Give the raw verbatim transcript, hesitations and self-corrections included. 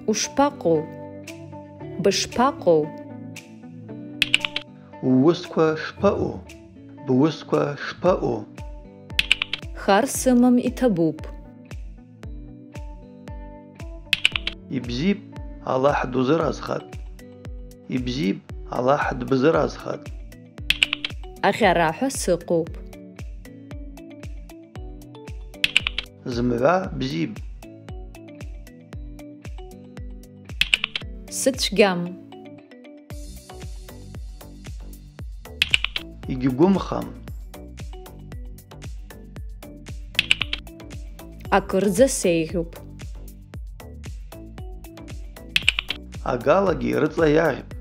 Ушԥаҟоу? Бышԥаҟоу? Уусқәа шԥаҟоу? Бусқәа шԥаҟоу? Хар сымам иҭабуп. Ибзип, Аллаҳ дузыразхат. Ибзип, Аллаҳ дбзыразхат. Аӷьараҳәа сыҟоуп. Зымгӏва бзип. Сыцәгьам. Игьгвымхам. Акырӡа сеиӷьуп. Агалагьы рыцӏа йагъьпӏ.